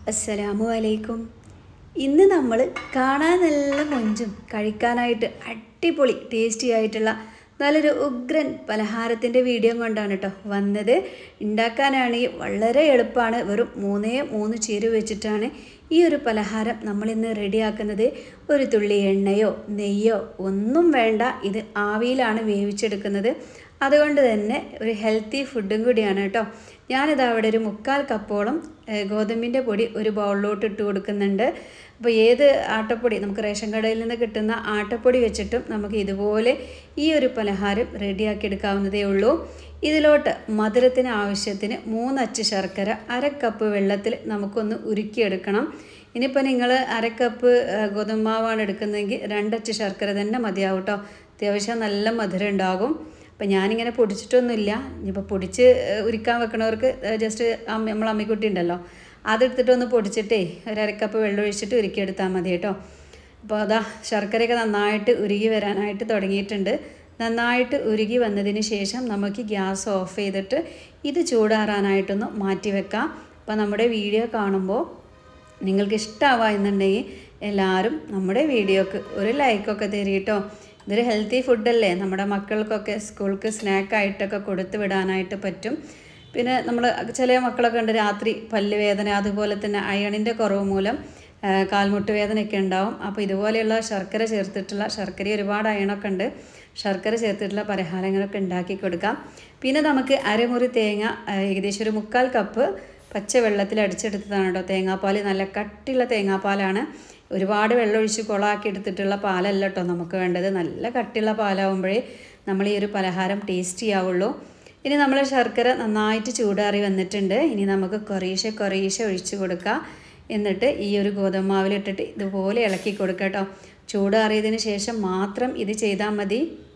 അസ്സലാമു അലൈക്കും. ഇന്ന് നമ്മൾ കാണാൻ നല്ല മൊഞ്ചും കഴിക്കാനായിട്ട് അടിപൊളി ടേസ്റ്റി ആയിട്ടുള്ള നല്ലൊരു ഉഗ്രൻ പലഹാരത്തിൻ്റെ വീഡിയോ കൊണ്ടാണ് കേട്ടോ വന്നത്. ഉണ്ടാക്കാനാണെങ്കിൽ വളരെ എളുപ്പമാണ്. വെറും 3 ചേരുവ വെച്ചിട്ടാണ് ഈ ഒരു പലഹാരം നമ്മളിന്ന് റെഡിയാക്കുന്നത്. ഒരു തുള്ളി എണ്ണയോ നെയ്യോ ഒന്നും വേണ്ട. ഇത് ആവിയിലാണ് വേവിച്ചെടുക്കുന്നത്. അതുകൊണ്ട് തന്നെ ഒരു ഹെൽത്തി ഫുഡും കൂടിയാണ് കേട്ടോ. ഞാനിത് അവിടെ ഒരു 3/4 കപ്പോളം ഗോതമ്പിൻ്റെ പൊടി ഒരു ബൗളിലോട്ട് ഇട്ട് കൊടുക്കുന്നുണ്ട്. അപ്പോൾ ഏത് ആട്ടപ്പൊടി നമുക്ക് റേഷൻ കടയിൽ നിന്ന് കിട്ടുന്ന ആട്ടപ്പൊടി വെച്ചിട്ടും നമുക്ക് ഇതുപോലെ ഈ ഒരു പലഹാരം റെഡിയാക്കി എടുക്കാവുന്നതേ ഉള്ളൂ. ഇതിലോട്ട് മധുരത്തിന് ആവശ്യത്തിന് 3 അച്ച് ശർക്കര 1/2 കപ്പ് വെള്ളത്തിൽ നമുക്കൊന്ന് ഉരുക്കിയെടുക്കണം. ഇനിയിപ്പോൾ നിങ്ങൾ 1/2 കപ്പ് ഗോതമ്പ് മാവാണ് എടുക്കുന്നതെങ്കിൽ 2 അച്ച് ശർക്കര തന്നെ മതിയാവും കേട്ടോ. അത്യാവശ്യം നല്ല മധുരം ഉണ്ടാകും. അപ്പം ഞാനിങ്ങനെ പൊടിച്ചിട്ടൊന്നുമില്ല. ഇനിയിപ്പോൾ പൊടിച്ച് ഉരുക്കാൻ വെക്കണവർക്ക് ജസ്റ്റ് നമ്മൾ അമ്മിക്കുട്ടി ഉണ്ടല്ലോ, അതെടുത്തിട്ടൊന്ന് പൊടിച്ചിട്ടേ ഒരു 1/2 കപ്പ് വെള്ളം ഒഴിച്ചിട്ട് ഉരുക്കിയെടുത്താൽ മതി കേട്ടോ. അപ്പോൾ അതാ ശർക്കരയൊക്കെ നന്നായിട്ട് ഉരുകി വരാനായിട്ട് തുടങ്ങിയിട്ടുണ്ട്. നന്നായിട്ട് ഉരുകി വന്നതിന് ശേഷം നമുക്ക് ഗ്യാസ് ഓഫ് ചെയ്തിട്ട് ഇത് ചൂടാറാനായിട്ടൊന്ന് മാറ്റി വെക്കാം. അപ്പോൾ നമ്മുടെ വീഡിയോ കാണുമ്പോൾ നിങ്ങൾക്ക് ഇഷ്ടമാവുക എന്നുണ്ടെങ്കിൽ എല്ലാവരും നമ്മുടെ വീഡിയോക്ക് ഒരു ലൈക്കൊക്കെ തരും കേട്ടോ. ഇതൊരു ഹെൽത്തി ഫുഡല്ലേ, നമ്മുടെ മക്കൾക്കൊക്കെ സ്കൂൾക്ക് സ്നാക്കായിട്ടൊക്കെ കൊടുത്തു വിടാനായിട്ട് പറ്റും. പിന്നെ നമ്മൾ ചില മക്കളൊക്കെ ഉണ്ട് രാത്രി പല്ല് വേദന, അതുപോലെ തന്നെ അയണിൻ്റെ കുറവ് മൂലം കാൽമുട്ട് വേദനയൊക്കെ ഉണ്ടാവും. അപ്പോൾ ഇതുപോലെയുള്ള ശർക്കര ചേർത്തിട്ടുള്ള, ശർക്കര ഒരുപാട് അയണൊക്കെ ഉണ്ട്, ശർക്കര ചേർത്തിട്ടുള്ള പലഹാരങ്ങളൊക്കെ ഉണ്ടാക്കി കൊടുക്കാം. പിന്നെ നമുക്ക് അരമുറി തേങ്ങ, ഏകദേശം ഒരു 3/4 കപ്പ് പച്ച വെള്ളത്തിൽ അടിച്ചെടുത്തതാണ് കേട്ടോ. തേങ്ങാപ്പാൽ നല്ല കട്ടിയുള്ള തേങ്ങാപ്പാലാണ്. ഒരുപാട് വെള്ളമൊഴിച്ച് കുളമാക്കി എടുത്തിട്ടുള്ള പാലല്ല കേട്ടോ നമുക്ക് വേണ്ടത്. നല്ല കട്ടിയുള്ള പാലാവുമ്പോഴേ നമ്മൾ ഈ ഒരു പലഹാരം ടേസ്റ്റി ആവുള്ളൂ. ഇനി നമ്മൾ ശർക്കര നന്നായിട്ട് ചൂടാറി വന്നിട്ടുണ്ട്. ഇനി നമുക്ക് കുറേശ്ശെ ഒഴിച്ച് കൊടുക്കുക. എന്നിട്ട് ഈ ഒരു ഗോതമ്പ് മാവിലിട്ടിട്ട് ഇതുപോലെ ഇളക്കി കൊടുക്കുക കേട്ടോ. ചൂടാറിയതിന് ശേഷം മാത്രം ഇത് ചെയ്താൽ മതി.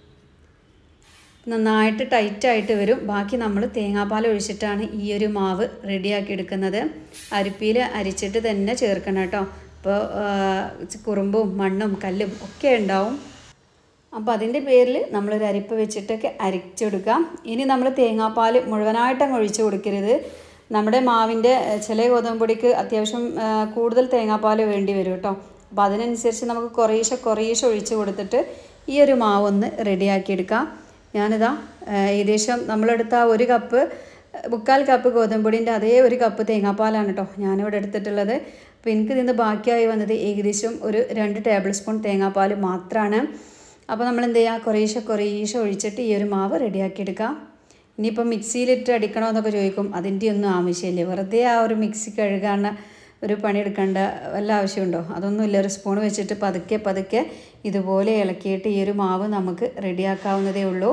നന്നായിട്ട് ടൈറ്റായിട്ട് വരും. ബാക്കി നമ്മൾ തേങ്ങാപ്പാൽ ഒഴിച്ചിട്ടാണ് ഈ ഒരു മാവ് റെഡിയാക്കി എടുക്കുന്നത്. അരിപ്പിയിൽ അരിച്ചിട്ട് തന്നെ ചേർക്കണം കേട്ടോ. അപ്പോൾ കുറുമ്പും മണ്ണും കല്ലും ഒക്കെ ഉണ്ടാവും. അപ്പോൾ അതിൻ്റെ പേരിൽ നമ്മളൊരു അരിപ്പ് വെച്ചിട്ടൊക്കെ അരിച്ചെടുക്കാം. ഇനി നമ്മൾ തേങ്ങാപ്പാൽ മുഴുവനായിട്ടങ്ങ് ഒഴിച്ച് കൊടുക്കരുത്. നമ്മുടെ മാവിൻ്റെ ചില ഗോതമ്പ് പൊടിക്ക് അത്യാവശ്യം കൂടുതൽ തേങ്ങാപ്പാൽ വേണ്ടി വരും കേട്ടോ. അപ്പോൾ അതിനനുസരിച്ച് നമുക്ക് കുറേശ്ശെ ഒഴിച്ച് കൊടുത്തിട്ട് ഈ ഒരു മാവൊന്ന് റെഡിയാക്കിയെടുക്കാം. ഞാനിതാ ഏകദേശം നമ്മളെടുത്ത 1 കപ്പ് 3/4 കപ്പ് ഗോതമ്പ് പൊടിൻ്റെ അതേ 1 കപ്പ് തേങ്ങാപ്പാലാണ് കേട്ടോ ഞാനിവിടെ എടുത്തിട്ടുള്ളത്. അപ്പോൾ എനിക്ക് ഇതിന് ബാക്കിയായി വന്നത് ഏകദേശം ഒരു 2 ടേബിൾ സ്പൂൺ തേങ്ങാപ്പാൽ മാത്രമാണ്. അപ്പോൾ നമ്മൾ എന്ത് ചെയ്യുക, കുറേശ്ശെ ഒഴിച്ചിട്ട് ഈ ഒരു മാവ് റെഡിയാക്കിയെടുക്കാം. ഇനിയിപ്പോൾ മിക്സിയിലിട്ട് അടിക്കണോ എന്നൊക്കെ ചോദിക്കും. അതിൻ്റെ ഒന്നും ആവശ്യമില്ല. വെറുതെ ആ ഒരു മിക്സി കഴുകാൻ ഒരു പണിയെടുക്കേണ്ട വല്ല ആവശ്യമുണ്ടോ? അതൊന്നുമില്ല. ഒരു സ്പൂൺ വെച്ചിട്ട് പതുക്കെ ഇതുപോലെ ഇളക്കിയിട്ട് ഈ ഒരു മാവ് നമുക്ക് റെഡിയാക്കാവുന്നതേ ഉള്ളൂ.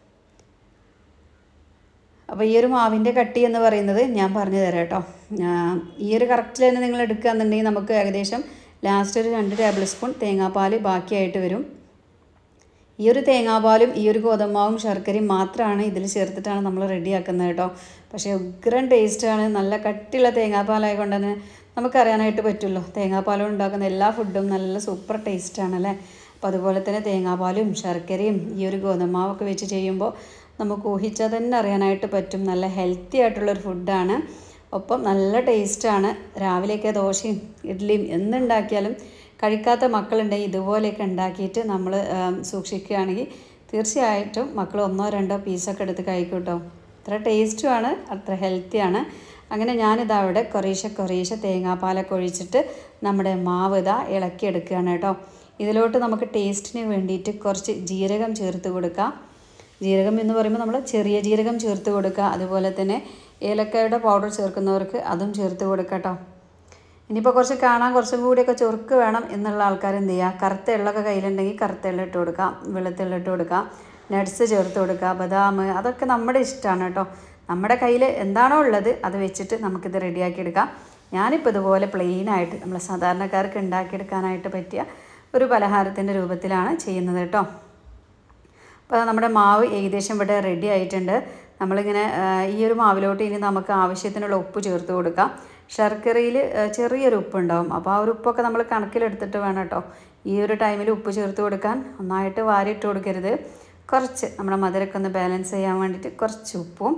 അപ്പോൾ ഈ ഒരു മാവിൻ്റെ കട്ടി എന്ന് പറയുന്നത് ഞാൻ പറഞ്ഞു തരാം കേട്ടോ. ഈ ഒരു കറക്റ്റിൽ തന്നെ നിങ്ങൾ എടുക്കുകയെന്നുണ്ടെങ്കിൽ നമുക്ക് ഏകദേശം ലാസ്റ്റ് ഒരു 2 ടേബിൾ സ്പൂൺ തേങ്ങാപ്പാൽ ബാക്കിയായിട്ട് വരും. ഈ ഒരു തേങ്ങാപ്പാലും ഈ ഒരു ഗോതമ്പാവും ശർക്കരയും മാത്രമാണ് ഇതിൽ ചേർത്തിട്ടാണ് നമ്മൾ റെഡിയാക്കുന്നത് കേട്ടോ. പക്ഷേ ഉഗ്രൻ ടേസ്റ്റാണ്. നല്ല കട്ടിയുള്ള തേങ്ങാപ്പാലായതുകൊണ്ട് തന്നെ നമുക്കറിയാനായിട്ട് പറ്റുമല്ലോ, തേങ്ങാപ്പാലും ഉണ്ടാക്കുന്ന എല്ലാ ഫുഡും നല്ല സൂപ്പർ ടേസ്റ്റാണല്ലേ. അപ്പോൾ അതുപോലെ തന്നെ തേങ്ങാപ്പാലും ശർക്കരയും ഈ ഒരു ഗോതമ്പാവൊക്കെ വെച്ച് ചെയ്യുമ്പോൾ നമുക്ക് ഊഹിച്ചാൽ തന്നെ അറിയാനായിട്ട് പറ്റും. നല്ല ഹെൽത്തി ആയിട്ടുള്ളൊരു ഫുഡാണ്. ഒപ്പം നല്ല ടേസ്റ്റാണ്. രാവിലെയൊക്കെ ദോശയും ഇഡ്ഡലിയും എന്തുണ്ടാക്കിയാലും കഴിക്കാത്ത മക്കളുണ്ടെങ്കിൽ ഇതുപോലെയൊക്കെ ഉണ്ടാക്കിയിട്ട് നമ്മൾ സൂക്ഷിക്കുകയാണെങ്കിൽ തീർച്ചയായിട്ടും മക്കൾ 1-2 പീസൊക്കെ എടുത്ത് കഴിക്കും കേട്ടോ. അത്ര ടേസ്റ്റുമാണ്, അത്ര ഹെൽത്തിയാണ്. അങ്ങനെ ഞാനിതാ അവിടെ കുറേശ്ശെ തേങ്ങാപ്പാലൊക്കെ ഒഴിച്ചിട്ട് നമ്മുടെ മാവ് ഇതാ ഇളക്കിയെടുക്കുകയാണ് കേട്ടോ. ഇതിലോട്ട് നമുക്ക് ടേസ്റ്റിന് വേണ്ടിയിട്ട് കുറച്ച് ജീരകം ചേർത്ത് കൊടുക്കാം. ജീരകം എന്ന് പറയുമ്പോൾ നമ്മൾ ചെറിയ ജീരകം ചേർത്ത് കൊടുക്കുക. അതുപോലെ തന്നെ ഏലക്കായുടെ പൗഡർ ചേർക്കുന്നവർക്ക് അതും ചേർത്ത് കൊടുക്കുക കേട്ടോ. ഇനിയിപ്പോൾ കുറച്ചും കൂടിയൊക്കെ ചൊറുക്ക് വേണം എന്നുള്ള ആൾക്കാർ എന്ത് ചെയ്യുക, കറുത്ത എള്ളൊക്കെ കയ്യിലുണ്ടെങ്കിൽ കറുത്ത എള്ള ഇട്ട് കൊടുക്കാം, വെളുത്തുള്ള ഇട്ട് കൊടുക്കാം, നട്ട്സ് ചേർത്ത് കൊടുക്കുക, ബദാം, അതൊക്കെ നമ്മുടെ ഇഷ്ടമാണ് കേട്ടോ. നമ്മുടെ കയ്യിൽ എന്താണോ ഉള്ളത് അത് വെച്ചിട്ട് നമുക്കിത് റെഡിയാക്കി എടുക്കാം. ഞാനിപ്പോൾ ഇതുപോലെ പ്ലെയിനായിട്ട് നമ്മൾ സാധാരണക്കാർക്ക് ഉണ്ടാക്കിയെടുക്കാനായിട്ട് പറ്റിയ ഒരു പലഹാരത്തിൻ്റെ രൂപത്തിലാണ് ചെയ്യുന്നത് കേട്ടോ. അപ്പോൾ നമ്മുടെ മാവ് ഏകദേശം ഇവിടെ റെഡി ആയിട്ടുണ്ട്. നമ്മളിങ്ങനെ ഈ ഒരു മാവിലോട്ട് ഇനി നമുക്ക് ആവശ്യത്തിനുള്ള ഉപ്പ് ചേർത്ത് കൊടുക്കാം. ശർക്കരയിൽ ചെറിയൊരു ഉപ്പുണ്ടാവും. അപ്പോൾ ആ ഒരു ഉപ്പൊക്കെ നമ്മൾ കണക്കിലെടുത്തിട്ട് വേണം കേട്ടോ ഈ ഒരു ടൈമിൽ ഉപ്പ് ചേർത്ത് കൊടുക്കാൻ. നന്നായിട്ട് വാരിയിട്ട് കൊടുക്കരുത്. കുറച്ച് നമ്മുടെ മധുരമൊക്കെ ഒന്ന് ബാലൻസ് ചെയ്യാൻ വേണ്ടിയിട്ട് കുറച്ച് ഉപ്പും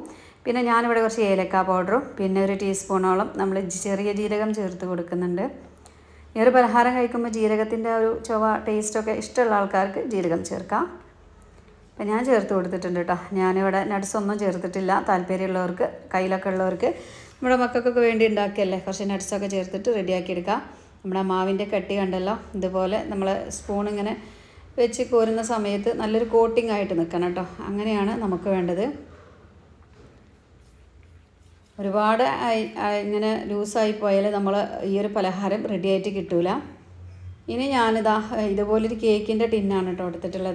പിന്നെ ഞാനിവിടെ കുറച്ച് ഏലക്ക പൗഡറും പിന്നെ ഒരു ടീസ്പൂണോളം നമ്മൾ ചെറിയ ജീരകം ചേർത്ത് കൊടുക്കുന്നുണ്ട്. ഈ ഒരു പലഹാരം കഴിക്കുമ്പോൾ ജീരകത്തിൻ്റെ ഒരു ചുവ ടേസ്റ്റൊക്കെ ഇഷ്ടമുള്ള ആൾക്കാർക്ക് ജീരകം ചേർക്കാം. അപ്പം ഞാൻ ചേർത്ത് കൊടുത്തിട്ടുണ്ട് കേട്ടോ. ഞാനിവിടെ നട്ട്സൊന്നും ചേർത്തിട്ടില്ല. താല്പര്യമുള്ളവർക്ക് കയ്യിലൊക്കെ ഉള്ളവർക്ക് നമ്മുടെ മക്കൾക്കൊക്കെ വേണ്ടി ഉണ്ടാക്കിയല്ലേ കുറച്ച് നട്ട്സൊക്കെ ചേർത്തിട്ട് റെഡിയാക്കി എടുക്കാം. നമ്മുടെ മാവിൻ്റെ കട്ടി കണ്ടല്ലോ, ഇതുപോലെ നമ്മൾ സ്പൂൺ ഇങ്ങനെ വെച്ച് കോരുന്ന സമയത്ത് നല്ലൊരു കോട്ടിംഗ് ആയിട്ട് നിൽക്കണം കേട്ടോ. അങ്ങനെയാണ് നമുക്ക് വേണ്ടത്. ഒരുപാട് ഇങ്ങനെ ലൂസായി പോയാൽ നമ്മൾ ഈ ഒരു പലഹാരം റെഡിയായിട്ട് കിട്ടൂല. ഇനി ഞാനിതാ ഇതുപോലൊരു കേക്കിൻ്റെ ടിന്നാണ് കേട്ടോ എടുത്തിട്ടുള്ളത്.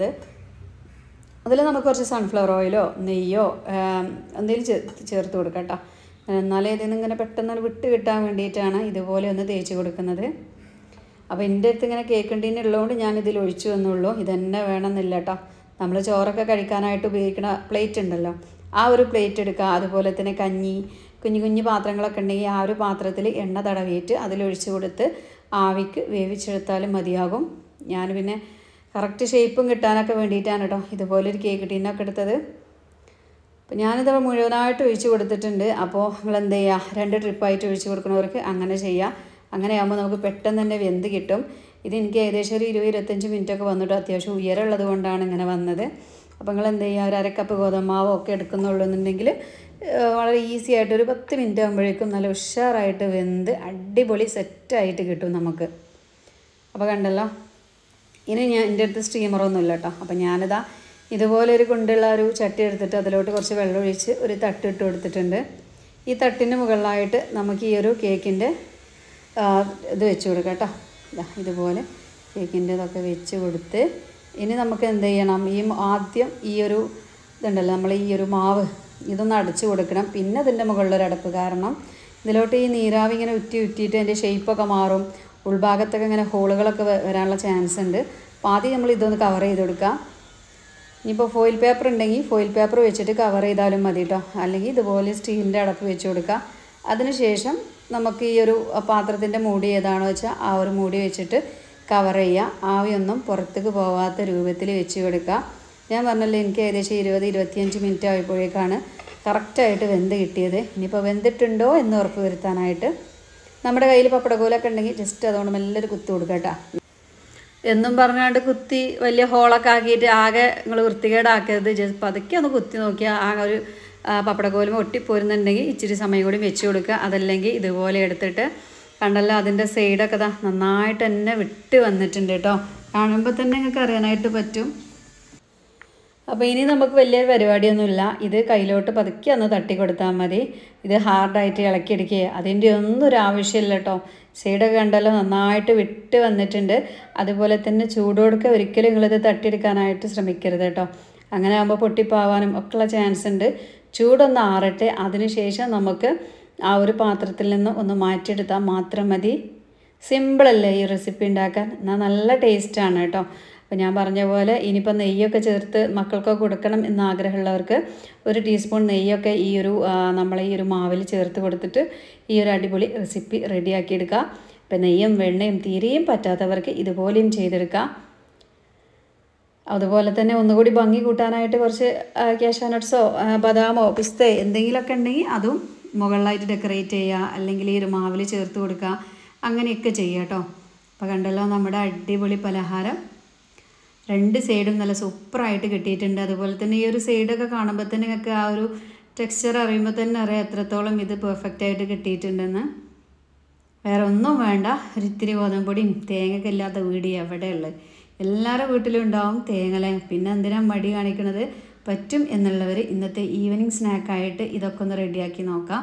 അതിൽ നമുക്ക് കുറച്ച് സൺഫ്ലവർ ഓയിലോ നെയ്യോ എന്തെങ്കിലും ചേർത്ത് കൊടുക്കാം കേട്ടോ. എന്നാലേ ഇതിൽ നിന്ന് ഇങ്ങനെ പെട്ടെന്ന് വിട്ട് കിട്ടാൻ വേണ്ടിയിട്ടാണ് ഇതുപോലെ ഒന്ന് തേച്ച് കൊടുക്കുന്നത്. അപ്പോൾ എൻ്റെ അടുത്ത് ഇങ്ങനെ കേക്ക് ടിൻ ഉള്ളതുകൊണ്ട് ഞാനിതിൽ ഒഴിച്ചു എന്നുള്ളൂ. ഇതന്നെ വേണമെന്നില്ല കേട്ടോ. നമ്മൾ ചോറൊക്കെ കഴിക്കാനായിട്ട് ഉപയോഗിക്കുന്ന പ്ലേറ്റ് ഉണ്ടല്ലോ, ആ ഒരു പ്ലേറ്റ് എടുക്കുക. അതുപോലെ തന്നെ കഞ്ഞി കുഞ്ഞു കുഞ്ഞു പാത്രങ്ങളൊക്കെ ഉണ്ടെങ്കിൽ ആ ഒരു പാത്രത്തിൽ എണ്ണ തടവിയിട്ട് അതിലൊഴിച്ച് കൊടുത്ത് ആവിക്ക് വേവിച്ചെടുത്താലും മതിയാകും. ഞാൻ പിന്നെ കറക്റ്റ് ഷേപ്പും കിട്ടാനൊക്കെ വേണ്ടിയിട്ടാണ് കേട്ടോ ഇതുപോലൊരു കേക്ക് ടിന്നൊക്കെ എടുത്തത്. അപ്പോൾ ഞാനിത് മുഴുവനായിട്ട് ഒഴിച്ച് കൊടുത്തിട്ടുണ്ട്. അപ്പോൾ നിങ്ങൾ എന്ത് ചെയ്യുക, 2 ട്രിപ്പായിട്ട് ഒഴിച്ച് കൊടുക്കുന്നവർക്ക് അങ്ങനെ ചെയ്യുക. അങ്ങനെയാകുമ്പോൾ നമുക്ക് പെട്ടെന്ന് തന്നെ വെന്ത് കിട്ടും. ഇതെനിക്ക് ഏകദേശം ഒരു 20-25 മിനിറ്റൊക്കെ വന്നിട്ട് അത്യാവശ്യം ഉയരമുള്ളത് കൊണ്ടാണ് ഇങ്ങനെ വന്നത്. അപ്പോൾ നിങ്ങൾ എന്ത് ചെയ്യുക, ഒരു 1/2 കപ്പ് ഗോതമ്പാവോ ഒക്കെ എടുക്കുന്നുള്ളൂ എന്നുണ്ടെങ്കിൽ വളരെ ഈസി ആയിട്ട് ഒരു 10 മിനിറ്റ് ആകുമ്പോഴേക്കും നല്ല ഉഷാറായിട്ട് വെന്ത് അടിപൊളി സെറ്റായിട്ട് കിട്ടും നമുക്ക്. അപ്പോൾ കണ്ടല്ലോ. ഇനി ഞാൻ എൻ്റെ അടുത്ത് സ്റ്റീമറൊന്നുമില്ല കേട്ടോ. അപ്പോൾ ഞാനിതാ ഇതുപോലെ ഒരു കൊണ്ടുള്ള ഒരു ചട്ടി എടുത്തിട്ട് അതിലോട്ട് കുറച്ച് വെള്ളം ഒഴിച്ച് ഒരു തട്ട് ഇട്ട് കൊടുത്തിട്ടുണ്ട്. ഈ തട്ടിന് മുകളിലായിട്ട് നമുക്ക് ഈ ഒരു കേക്കിൻ്റെ ഇത് വെച്ച് കൊടുക്കാം കേട്ടോ. ഇതുപോലെ കേക്കിൻ്റെ ഇതൊക്കെ വെച്ച് കൊടുത്ത് ഇനി നമുക്ക് എന്ത് ചെയ്യണം, ആദ്യം ഈ ഒരു ഇതുണ്ടല്ലോ നമ്മൾ ഈ ഒരു മാവ് ഇതൊന്ന് അടച്ചു കൊടുക്കണം. പിന്നെ അതിൻ്റെ മുകളിലൊരു അടപ്പ്, കാരണം ഇതിലോട്ട് ഈ നീരാവി ഇങ്ങനെ ഉറ്റിയിട്ട് അതിൻ്റെ ഷേപ്പൊക്കെ മാറും. ഉൾഭാഗത്തൊക്കെ ഇങ്ങനെ ഹോളുകളൊക്കെ വരാനുള്ള ചാൻസ് ഉണ്ട്. അപ്പോൾ ആദ്യം നമ്മൾ ഇതൊന്ന് കവർ ചെയ്ത് കൊടുക്കുക. ഇനിയിപ്പോൾ ഫോയിൽ പേപ്പർ ഉണ്ടെങ്കിൽ ഫോയിൽ പേപ്പർ വെച്ചിട്ട് കവർ ചെയ്താലും മതി കേട്ടോ. അല്ലെങ്കിൽ ഇതുപോലെ സ്റ്റീലിൻ്റെ അടപ്പ് വെച്ച് കൊടുക്കുക. അതിനുശേഷം നമുക്ക് ഈ ഒരു പാത്രത്തിൻ്റെ മൂടി ഏതാണോ വെച്ചാൽ ആ ഒരു മൂടി വെച്ചിട്ട് കവർ ചെയ്യുക. ആവിയൊന്നും പുറത്തേക്ക് പോവാത്ത രൂപത്തിൽ വെച്ച് കൊടുക്കുക. ഞാൻ പറഞ്ഞല്ലോ എനിക്ക് ഏകദേശം 20-25 മിനിറ്റ് ആയപ്പോഴേക്കാണ് കറക്റ്റായിട്ട് വെന്ത് കിട്ടിയത്. ഇനിയിപ്പോൾ വെന്തിട്ടുണ്ടോ എന്ന് ഉറപ്പ് വരുത്താനായിട്ട് നമ്മുടെ കയ്യിൽ പപ്പടക്കോലൊക്കെ ഉണ്ടെങ്കിൽ ജസ്റ്റ് അതുകൊണ്ട് നല്ലൊരു കുത്ത് കൊടുക്കുക കേട്ടോ. എന്നും പറഞ്ഞാണ്ട് കുത്തി വലിയ ഹോളൊക്കെ ആക്കിയിട്ട് ആകെ നിങ്ങൾ വൃത്തികേടാക്കരുത്. ജസ്റ്റ് പതുക്കെ ഒന്ന് കുത്തി നോക്കിയാൽ ആ ഒരു പപ്പടക്കോലും ഒട്ടിപ്പോരുന്നുണ്ടെങ്കിൽ ഇച്ചിരി സമയം കൂടി വെച്ച് കൊടുക്കുക. അതല്ലെങ്കിൽ ഇതുപോലെ എടുത്തിട്ട് കണ്ടല്ലോ അതിൻ്റെ സൈഡൊക്കെ നന്നായിട്ട് തന്നെ വിട്ട് വന്നിട്ടുണ്ട് കേട്ടോ. കാണുമ്പോൾ തന്നെ നിങ്ങൾക്ക് അറിയാനായിട്ട് പറ്റും. അപ്പോൾ ഇനി നമുക്ക് വലിയൊരു പരിപാടിയൊന്നുമില്ല. ഇത് കയ്യിലോട്ട് പതുക്കെ ഒന്ന് തട്ടി കൊടുത്താൽ മതി. ഇത് ഹാർഡായിട്ട് ഇളക്കിയെടുക്കുക അതിൻ്റെ ഒന്നും ഒരു ആവശ്യമില്ല കേട്ടോ. സൈഡൊക്കെ കണ്ടല്ലോ നന്നായിട്ട് വിട്ട് വന്നിട്ടുണ്ട്. അതുപോലെ തന്നെ ചൂടോടൊക്കെ ഒരിക്കലും നിങ്ങളിത് തട്ടിയെടുക്കാനായിട്ട് ശ്രമിക്കരുത് കേട്ടോ. അങ്ങനെ ആകുമ്പോൾ പൊട്ടിപ്പാവാനും ഒക്കെയുള്ള ചാൻസ് ഉണ്ട്. ചൂടൊന്ന് ആറട്ടെ, അതിനുശേഷം നമുക്ക് ആ ഒരു പാത്രത്തിൽ നിന്ന് ഒന്ന് മാറ്റിയെടുത്താൽ മാത്രം മതി. സിമ്പിളല്ലേ ഈ റെസിപ്പി ഉണ്ടാക്കാൻ, എന്നാൽ നല്ല ടേസ്റ്റാണ് കേട്ടോ. അപ്പോൾ ഞാൻ പറഞ്ഞ പോലെ ഇനിയിപ്പോൾ നെയ്യൊക്കെ ചേർത്ത് മക്കൾക്കൊക്കെ കൊടുക്കണം എന്ന് ആഗ്രഹമുള്ളവർക്ക് 1 ടീസ്പൂൺ നെയ്യൊക്കെ ഈ ഒരു നമ്മൾ ഈ ഒരു മാവിൽ ചേർത്ത് കൊടുത്തിട്ട് ഈ ഒരു അടിപൊളി റെസിപ്പി റെഡിയാക്കി എടുക്കുക. ഇപ്പോൾ നെയ്യും വെണ്ണയും തീരെയും പറ്റാത്തവർക്ക് ഇതുപോലെയും ചെയ്തെടുക്കാം. അതുപോലെ തന്നെ ഒന്നുകൂടി ഭംഗി കൂട്ടാനായിട്ട് കുറച്ച് കാഷ്യൂനട്ട്സോ ബദാമോ പിസ്തയോ എന്തെങ്കിലുമൊക്കെ ഉണ്ടെങ്കിൽ അതും മുകളിലായിട്ട് ഡെക്കറേറ്റ് ചെയ്യുക, അല്ലെങ്കിൽ ഈ ഒരു മാവിൽ ചേർത്ത് കൊടുക്കുക, അങ്ങനെയൊക്കെ ചെയ്യുക കേട്ടോ. അപ്പോൾ കണ്ടല്ലോ നമ്മുടെ അടിപൊളി പലഹാരം 2 സൈഡും നല്ല സൂപ്പറായിട്ട് കിട്ടിയിട്ടുണ്ട്. അതുപോലെ തന്നെ ഈ ഒരു സൈഡൊക്കെ കാണുമ്പോൾ തന്നെ നിങ്ങൾക്ക് ആ ഒരു ടെക്സ്ചർ അറിയുമ്പോൾ തന്നെ അറിയാം എത്രത്തോളം ഇത് പെർഫെക്റ്റായിട്ട് കിട്ടിയിട്ടുണ്ടെന്ന്. വേറെ ഒന്നും വേണ്ട, ഒരിത്തിരി ഗോതമ്പൊടിയും തേങ്ങയൊക്കെ ഇല്ലാത്ത വീട് എവിടെയുള്ളത്, എല്ലാവരുടെ വീട്ടിലും ഉണ്ടാവും തേങ്ങലേ. പിന്നെ എന്തിനാ മടി കാണിക്കണത്, പറ്റും എന്നുള്ളവർ ഇന്നത്തെ ഈവനിങ് സ്നാക്കായിട്ട് ഇതൊക്കെ ഒന്ന് റെഡിയാക്കി നോക്കാം.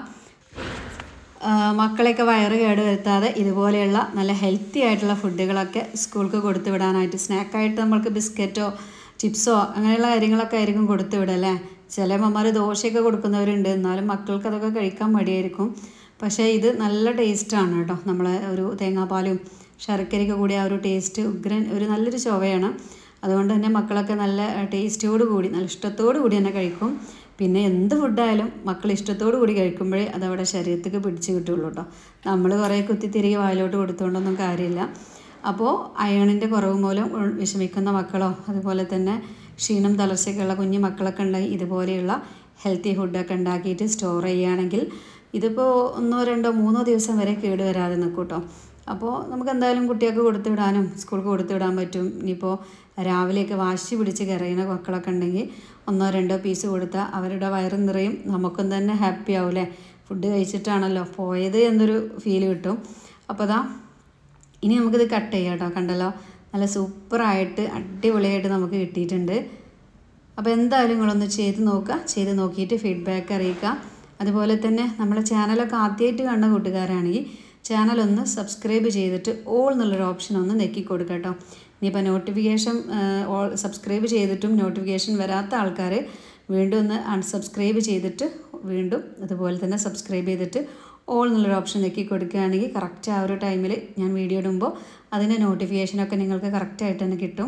മക്കളെയൊക്കെ വയറ് കേട് വരുത്താതെ ഇതുപോലെയുള്ള നല്ല ഹെൽത്തി ആയിട്ടുള്ള ഫുഡുകളൊക്കെ സ്കൂൾക്ക് കൊടുത്തു വിടാനായിട്ട്, സ്നാക്കായിട്ട് നമ്മൾക്ക് ബിസ്ക്കറ്റോ ചിപ്സോ അങ്ങനെയുള്ള കാര്യങ്ങളൊക്കെ ആയിരിക്കും കൊടുത്തു വിടല്ലേ. ചില അമ്മമാർ ദോശയൊക്കെ കൊടുക്കുന്നവരുണ്ട്, എന്നാലും മക്കൾക്ക് അതൊക്കെ കഴിക്കാൻ മടിയായിരിക്കും. പക്ഷേ ഇത് നല്ല ടേസ്റ്റാണ് കേട്ടോ. നമ്മളെ ഒരു തേങ്ങാപ്പാലും ശർക്കരയൊക്കെ കൂടി ആ ഒരു ടേസ്റ്റ് ഉഗ്രൻ ഒരു നല്ലൊരു ചൊവയാണ്. അതുകൊണ്ട് തന്നെ മക്കളൊക്കെ നല്ല ടേസ്റ്റോടു കൂടി നല്ല ഇഷ്ടത്തോടു കൂടി തന്നെ കഴിക്കും. പിന്നെ എന്ത് ഫുഡായാലും മക്കൾ ഇഷ്ടത്തോടു കൂടി കഴിക്കുമ്പോഴേ അതവിടെ ശരീരത്തേക്ക് പിടിച്ച് കിട്ടുള്ളൂ കേട്ടോ. നമ്മൾ കുറേ കുത്തി തിരികെ വായിലോട്ട് കൊടുത്തുകൊണ്ടൊന്നും കാര്യമില്ല. അപ്പോൾ അയണിൻ്റെ കുറവ് മൂലം വിഷമിക്കുന്ന മക്കളോ അതുപോലെ തന്നെ ക്ഷീണം തളർച്ചയൊക്കെയുള്ള കുഞ്ഞു മക്കളൊക്കെ ഉണ്ടെങ്കിൽ ഇതുപോലെയുള്ള ഹെൽത്തി ഫുഡൊക്കെ ഉണ്ടാക്കിയിട്ട് സ്റ്റോർ ചെയ്യുകയാണെങ്കിൽ ഇതിപ്പോൾ 1, 2, 3 ദിവസം വരെ കേടുവരാതെ നിൽക്കും കേട്ടോ. അപ്പോൾ നമുക്ക് എന്തായാലും കുട്ടികൾക്ക് കൊടുത്തു വിടാനും സ്കൂൾക്ക് കൊടുത്തു വിടാൻ പറ്റും. ഇനിയിപ്പോൾ രാവിലെയൊക്കെ വാശി പിടിച്ച് കരയുന്ന മക്കളൊക്കെ ഉണ്ടെങ്കിൽ 1, 2 പീസ് കൊടുത്താൽ അവരുടെ വയറും നിറയും, നമുക്കും തന്നെ ഹാപ്പി ആവില്ലേ. ഫുഡ് കഴിച്ചിട്ടാണല്ലോ പോയത് എന്നൊരു ഫീൽ കിട്ടും. അപ്പോൾ അതാ ഇനി നമുക്കിത് കട്ട് ചെയ്യാം കേട്ടോ. കണ്ടല്ലോ, നല്ല സൂപ്പറായിട്ട് അടിപൊളിയായിട്ട് നമുക്ക് കിട്ടിയിട്ടുണ്ട്. അപ്പോൾ എന്തായാലും നിങ്ങളൊന്ന് ചെയ്ത് നോക്കുക, ചെയ്ത് നോക്കിയിട്ട് ഫീഡ്ബാക്ക് അറിയിക്കുക. അതുപോലെ തന്നെ നമ്മുടെ ചാനലൊക്കെ ആദ്യമായിട്ട് കണ്ട കൂട്ടുകാരാണെങ്കിൽ ചാനലൊന്ന് സബ്സ്ക്രൈബ് ചെയ്തിട്ട് ഓൾ എന്നുള്ളൊരു ഓപ്ഷൻ ഒന്ന് നെക്കി കൊടുക്കുക കേട്ടോ. ഇനിയിപ്പോൾ നോട്ടിഫിക്കേഷൻ സബ്സ്ക്രൈബ് ചെയ്തിട്ടും നോട്ടിഫിക്കേഷൻ വരാത്ത ആൾക്കാർ വീണ്ടും ഒന്ന് അൺസബ്സ്ക്രൈബ് ചെയ്തിട്ട് വീണ്ടും അതുപോലെ തന്നെ സബ്സ്ക്രൈബ് ചെയ്തിട്ട് ഓൾ എന്നുള്ളൊരു ഓപ്ഷൻ നെക്കി കൊടുക്കുകയാണെങ്കിൽ കറക്റ്റ് ആ ഒരു ടൈമിൽ ഞാൻ വീഡിയോ ഇടുമ്പോൾ അതിൻ്റെ നോട്ടിഫിക്കേഷനൊക്കെ നിങ്ങൾക്ക് കറക്റ്റായിട്ട് തന്നെ കിട്ടും.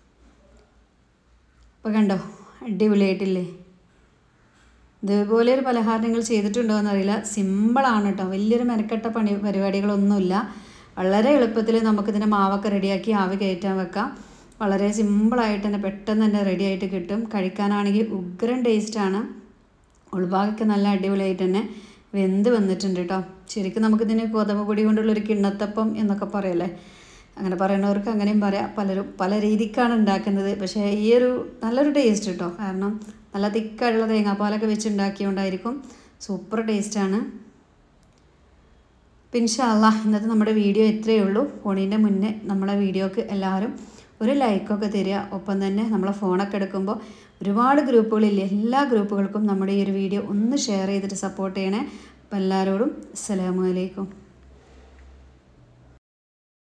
അപ്പോൾ കണ്ടോ, അടിപൊളിയായിട്ടില്ലേ. ഇതുപോലെ ഒരു പലഹാരം നിങ്ങൾ ചെയ്തിട്ടുണ്ടോ എന്നറിയില്ല. സിമ്പിളാണ് കേട്ടോ, വലിയൊരു മെനക്കെട്ട പരിപാടികളൊന്നുമില്ല. വളരെ എളുപ്പത്തിൽ നമുക്കിതിൻ്റെ മാവൊക്കെ റെഡിയാക്കി ആവി കയറ്റാൻ വെക്കാം. വളരെ സിമ്പിളായിട്ട് തന്നെ പെട്ടെന്ന് തന്നെ റെഡി ആയിട്ട് കിട്ടും. കഴിക്കാനാണെങ്കിൽ ഉഗ്രൻ ടേസ്റ്റാണ്. ഉൾഭാഗമൊക്കെ നല്ല അടിപൊളിയായിട്ട് തന്നെ വെന്ത് വന്നിട്ടുണ്ട് കേട്ടോ. ശരിക്കും നമുക്കിതിന് ഗോതമ്പ് പൊടി കൊണ്ടുള്ളൊരു കിണ്ണത്തപ്പം എന്നൊക്കെ പറയല്ലേ, അങ്ങനെ പറയുന്നവർക്ക് അങ്ങനെയും പറയാം. പലരും പല രീതിക്കാണ് ഉണ്ടാക്കുന്നത്. പക്ഷേ ഈ ഒരു നല്ലൊരു ടേസ്റ്റ് കേട്ടോ, കാരണം നല്ല തിക്കായിട്ടുള്ള തേങ്ങാപ്പാലൊക്കെ വെച്ച് ഉണ്ടാക്കിയോണ്ടായിരിക്കും സൂപ്പർ ടേസ്റ്റാണ്. പിന്നെ ഇൻഷാ അല്ലാഹ് ഇന്നത്തെ നമ്മുടെ വീഡിയോ ഇത്രയേ ഉള്ളൂ. ഫോണിൻ്റെ മുന്നേ നമ്മളെ വീഡിയോക്ക് എല്ലാവരും ഒരു ലൈക്കൊക്കെ തരിക. ഒപ്പം തന്നെ നമ്മളെ ഫോണൊക്കെ എടുക്കുമ്പോൾ ഒരുപാട് ഗ്രൂപ്പുകളില്ലേ, എല്ലാ ഗ്രൂപ്പുകൾക്കും നമ്മുടെ ഈ ഒരു വീഡിയോ ഒന്ന് ഷെയർ ചെയ്തിട്ട് സപ്പോർട്ട് ചെയ്യണേ. അപ്പോൾ എല്ലാവരോടും അസ്സലാമു അലൈക്കും.